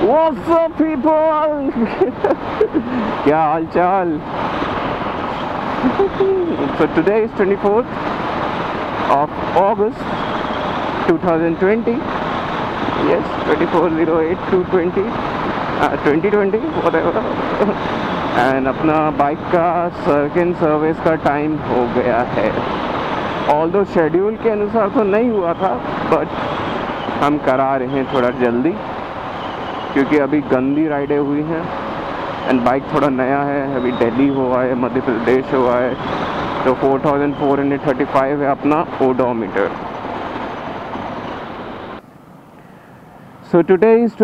What's up people? क्या हाल चाल? So today is 24th of August 2020. Yes, 24/08/2020, 2020 whatever. And अपना bike का second service का टाइम हो गया है. ऑल्दो शेड्यूल के अनुसार तो नहीं हुआ था, बट हम करा रहे हैं थोड़ा जल्दी, क्योंकि अभी गंदी राइडें हुई हैं एंड बाइक थोड़ा नया है. अभी दिल्ली हुआ है, मध्य प्रदेश हुआ है, तो 4435 है अपना odometer. So today is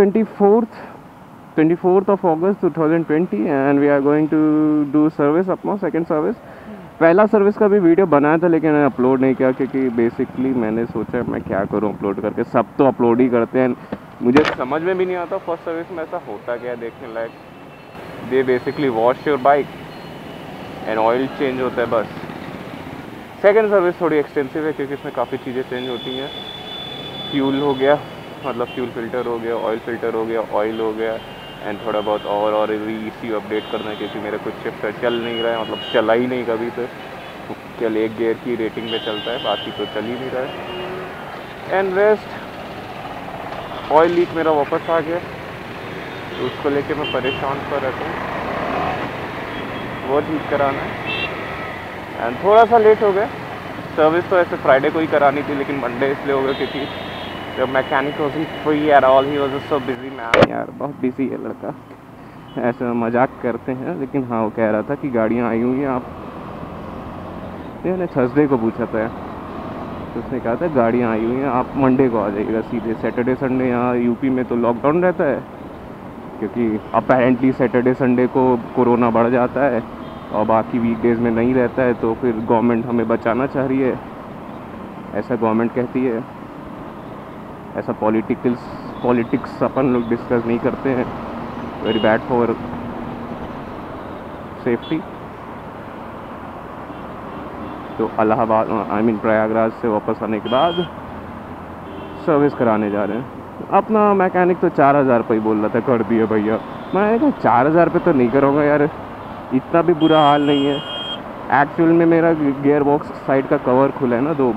24th of August 2020 and we are going to do service अपना सेकेंड सर्विस. पहला सर्विस का भी वीडियो बनाया था लेकिन मैंने अपलोड नहीं किया, क्योंकि बेसिकली मैंने सोचा मैं क्या करूं अपलोड करके. सब तो अपलोड ही करते हैं, मुझे समझ में भी नहीं आता फर्स्ट सर्विस में ऐसा होता क्या है देखने लायक. They basically wash your bike and oil change होता है बस. सेकंड सर्विस थोड़ी एक्सटेंसिव है क्योंकि इसमें काफ़ी चीज़ें चेंज होती हैं. फ्यूल हो गया, मतलब फ्यूल फिल्टर हो गया, ऑयल फिल्टर हो गया, ऑयल हो गया, एंड थोड़ा बहुत और ECU अपडेट करना है क्योंकि मेरा कुछ शिफ्टर चल नहीं रहा है, मतलब चला ही नहीं कभी. तो केवल एक गियर की रेटिंग पे चलता है, बाकी तो चल ही नहीं रहा है. एंड रेस्ट ऑयल लीक मेरा वापस आ गया, तो उसको लेके मैं परेशान पर रहता हूँ, वो ठीक कराना है. एंड थोड़ा सा लेट हो गया. सर्विस तो ऐसे फ्राइडे को ही करानी थी लेकिन मंडे इसलिए हो गया क्योंकि The mechanic wasn't free at all. He was just so busy man. यार बहुत बिजी है लड़का. ऐसे मजाक करते हैं लेकिन हाँ, वो कह रहा था कि गाड़ियाँ आई हुई हैं आप. मैंने थर्सडे को पूछा था, तो उसने कहा था गाड़ियाँ आई हुई हैं आप मंडे को आ जाइएगा सीधे. सैटरडे संडे यहाँ यूपी में तो लॉकडाउन रहता है, क्योंकि अपेरेंटली सैटरडे संडे को कोरोना बढ़ जाता है और बाकी वीकडेज़ में नहीं रहता है. तो फिर गवर्नमेंट हमें बचाना चाह रही है, ऐसा गवर्नमेंट कहती है. ऐसा पॉलिटिक्स अपन लोग डिस्कस नहीं करते हैं. Very bad for safety. तो इलाहाबाद प्रयागराज से वापस आने के बाद सर्विस कराने जा रहे हैं. अपना मैकेनिक तो 4000 रुपये ही बोल रहा था, कर दिए भैया. मैंने कहा 4000 रुपये तो नहीं करूँगा यार, इतना भी बुरा हाल नहीं है. एक्चुअल में मेरा गियर बॉक्स साइड का कवर खुला है ना 2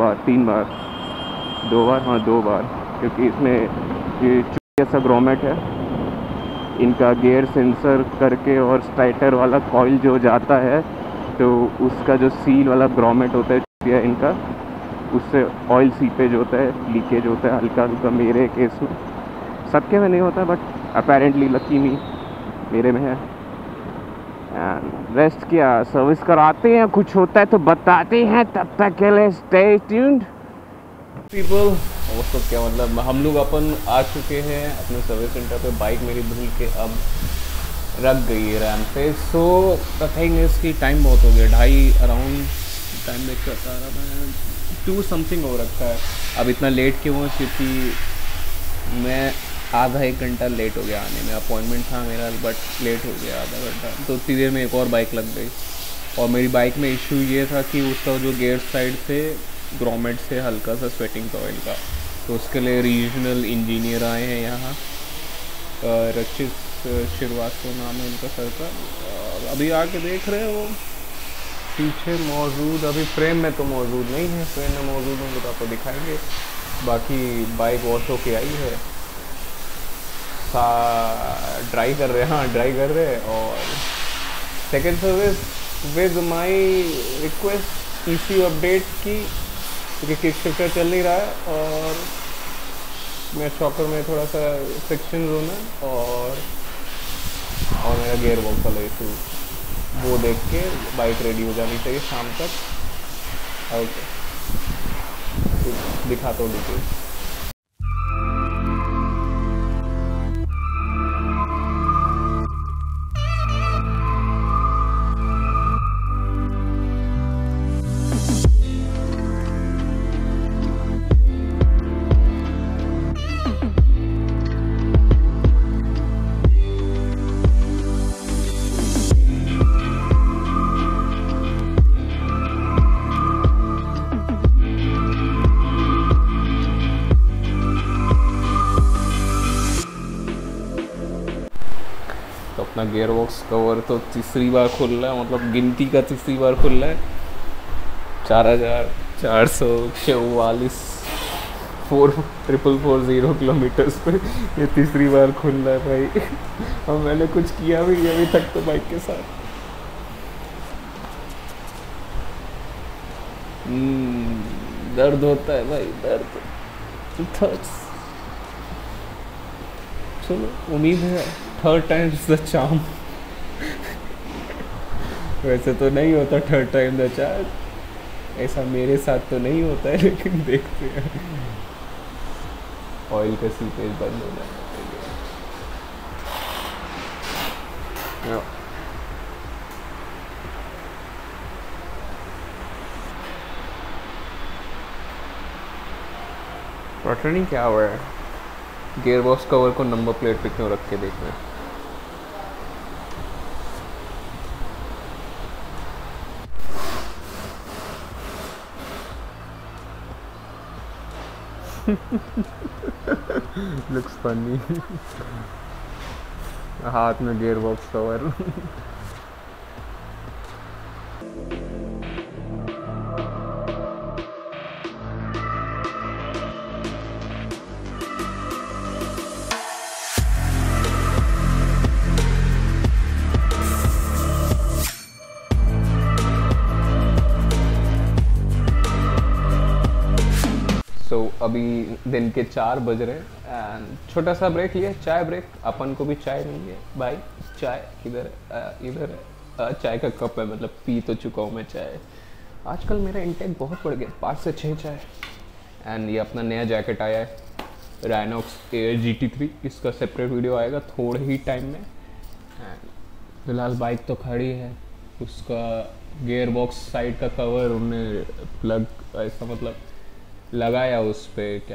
बार, क्योंकि इसमें ये ऐसा ग्रोमेट है, इनका गियर सेंसर करके और स्टार्टर वाला कॉइल जो जाता है तो उसका जो सील वाला ग्रोमेट होता है इनका, उससे ऑयल सीपेज होता है, लीकेज होता है हल्का हल्का. मेरे केस में, सबके में नहीं होता बट अपेरेंटली लकी मी मेरे में है. एंड रेस्ट क्या, सर्विस कराते हैं, कुछ होता है तो बताते हैं. तब तक के लिए स्टे ट्यून्ड पीपल. वो सब क्या मतलब, हम लोग अपन आ चुके हैं अपने सर्विस सेंटर पे. बाइक मेरी धुल के अब रख गई है रैम पे. सो द थिंग इज़ कि टाइम बहुत हो गया, 2:30 अराउंड टाइम देख कर आ रहा मैं 2 समथिंग हो रखा है. अब इतना लेट क्यों हुआ, क्योंकि मैं आधा 1 घंटा लेट हो गया आने में. अपॉइंटमेंट था मेरा बट लेट हो गया आधा घंटा. तो उतनी देर में एक और बाइक लग गई. और मेरी बाइक में इशू ये था कि उसका जो गियर साइड से ग्रोमेट से हल्का सा स्वेटिंग था ऑयल का. तो उसके लिए रीजनल इंजीनियर आए हैं यहाँ, रचित श्रीवास्तव नाम है उनका सर का. अभी आके देख रहे हैं वो पीछे मौजूद, अभी फ्रेम में तो मौजूद नहीं है, फ्रेम में मौजूद होंगे तो आपको दिखाएंगे. बाकी बाइक वॉश होके आई है, ड्राई कर रहे हैं. और second service with my request ECU update की, क्योंकि किक शिफ्टर चल नहीं रहा है और मेरे शॉकर में थोड़ा सा फ्रिक्शन जोन है और मेरा गियर बॉक्स वाला इशू, वो देख के बाइक रेडी हो जानी चाहिए शाम तक. ओके, दिखाता हूँ डिटेल्स. अपना गियर बॉक्स कवर तो तीसरी बार खुल रहा है, मतलब गिनती का तीसरी बार खुल रहा है। 4444 4,440 किलोमीटर्स पे ये तीसरी बार खुल रहा है भाई। और मैंने कुछ किया भी नहीं अभी तक तो बाइक के साथ। दर्द होता है भाई, दर्द। चलो उम्मीद है थर्ड टाइम द चार्म। वैसे तो नहीं होता थर्ड टाइम द चार्म, ऐसा मेरे साथ तो नहीं होता है, लेकिन देखते हैं। ऑयल का सीपेज बंद हो जाना चाहिए। पता नहीं क्या हुआ है, गियर बॉक्स कवर को नंबर प्लेट पे क्यों रख के देखना है। Looks funny. हाथ में गियर बॉक्स कवर। तो अभी दिन के 4 बज रहे हैं एंड छोटा सा ब्रेक लिया, चाय ब्रेक। अपन को भी चाय नहीं है भाई, चाय किधर है? इधर है। चाय का कप है, मतलब पी तो चुका हूँ मैं चाय। आजकल मेरा इंटेक बहुत बढ़ गया, 5 से 6 चाय। एंड ये अपना नया जैकेट आया है, राइनॉक्स एयर GT3। इसका सेपरेट वीडियो आएगा थोड़े ही टाइम में। एंड फिलहाल बाइक तो खड़ी है, उसका गियर बॉक्स साइड का कवर उन्होंने प्लग ऐसा मतलब लगाया उस पे, क्या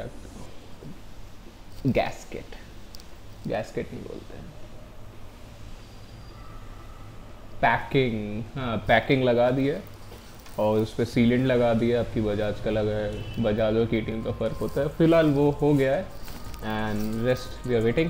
गैस्केट नहीं बोलते हैं, पैकिंग, हाँ पैकिंग लगा दी है। और उस पर सीलेंट लगा दिया, आपकी बजाज का लगा है, बजाज और KTM का फ़र्क होता है। फिलहाल वो हो गया है and rest we are waiting.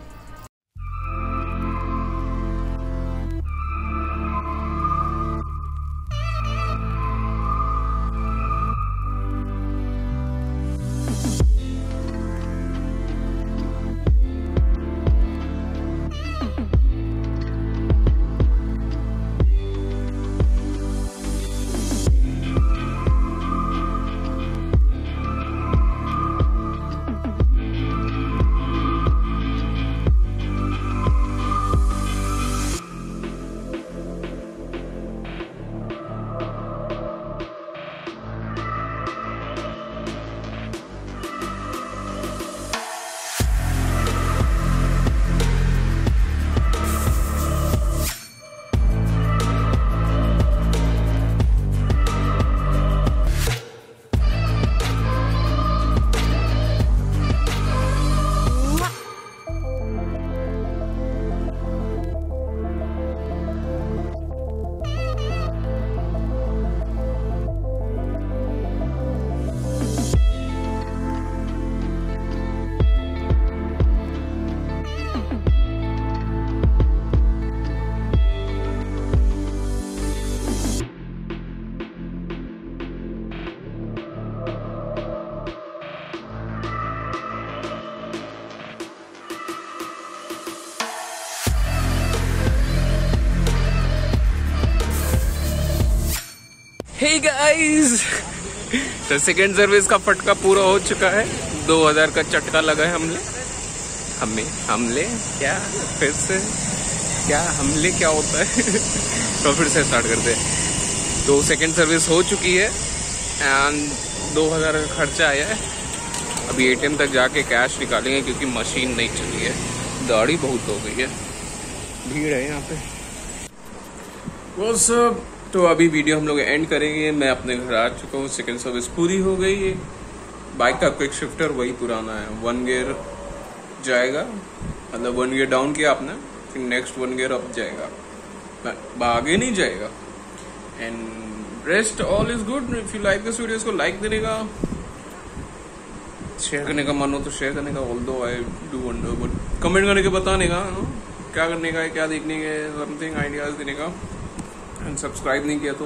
Hey guys, तो सेकेंड सर्विस का फटका पूरा हो चुका है। 2000 का चटका लगा है हमले क्या फिर से क्या हमले क्या होता है। तो फिर से स्टार्ट करते हैं। तो सेकेंड सर्विस हो चुकी है एंड 2000 का खर्चा आया है। अभी ATM तक जाके कैश निकालेंगे क्योंकि मशीन नहीं चली है, दाढ़ी बहुत हो गई है, भीड़ है यहाँ पे। वो सब तो अभी वीडियो हम लोग एंड करेंगे। मैं अपने घर आ चुका हूँ, सेकेंड सर्विस पूरी हो गई है। बाइक का क्विक शिफ्टर वही पुराना है, 1 गियर जाएगा, मतलब 1 गियर डाउन किया आपने, फिर नेक्स्ट 1 गियर अप जाएगा, आगे नहीं जाएगा। And rest all is good. If you like this video, इसको लाइक देने का, शेयर करने का मन हो तो शेयर करने का, although I do wonder, but comment करके बताने का क्या करने का है, क्या देखने का है, समथिंग आइडियाज देने का। एंड सब्सक्राइब नहीं किया तो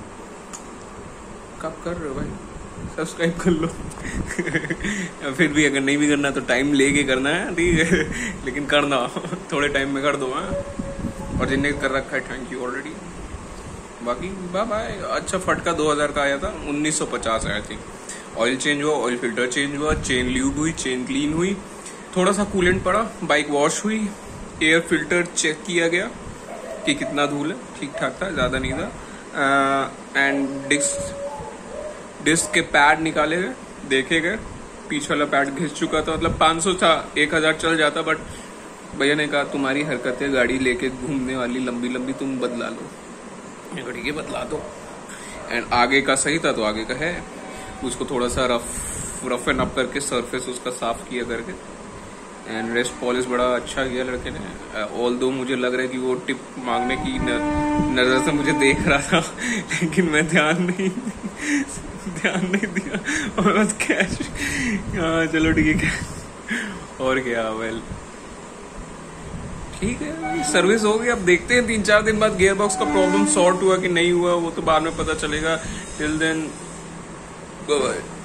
कब कर रहे हो भाई, सब्सक्राइब कर लो। फिर भी अगर नहीं भी करना तो टाइम लेके करना है, ठीक है, लेकिन करना थोड़े टाइम में कर दो। और जिनने कर रखा है थैंक यू ऑलरेडी। बाकी बाय बाय। अच्छा फटका 2000 का आया था, 1950 आया थी। ऑयल चेंज हुआ, ऑयल फिल्टर चेंज हुआ, चेन ल्यूब हुई, चेन क्लीन हुई, थोड़ा सा कूलेंट पड़ा, बाइक वॉश हुई, एयर फिल्टर चेक किया गया कि कितना धूल है, ठीक ठाक था, ज्यादा नहीं था। एंड डिस्क के पैड निकाले गए, देखे गए, पीछे वाला पैड घिस चुका था, मतलब 500 था, 1000 चल जाता, बट भैया ने कहा तुम्हारी हरकतें गाड़ी लेके घूमने वाली लंबी लंबी, तुम बदला लो। ठीक है बदला दो। एंड आगे का सही था तो आगे का है, उसको थोड़ा सा रफ एंड अप करके सरफेस उसका साफ किया करके। एंड रेस्ट पॉलिश बड़ा अच्छा किया लड़के ने। ऑल दो मुझे लग रहा है कि वो टिप मांगने की नजर से मुझे देख रहा था, लेकिन मैं ध्यान नहीं दिया, और बस कैश। हाँ चलो ठीक है, और क्या, वेल ठीक है, सर्विस हो गई। अब देखते हैं 3-4 दिन बाद गियर बॉक्स का प्रॉब्लम सॉर्ट हुआ कि नहीं हुआ, वो तो बाद में पता चलेगा। Till then bye.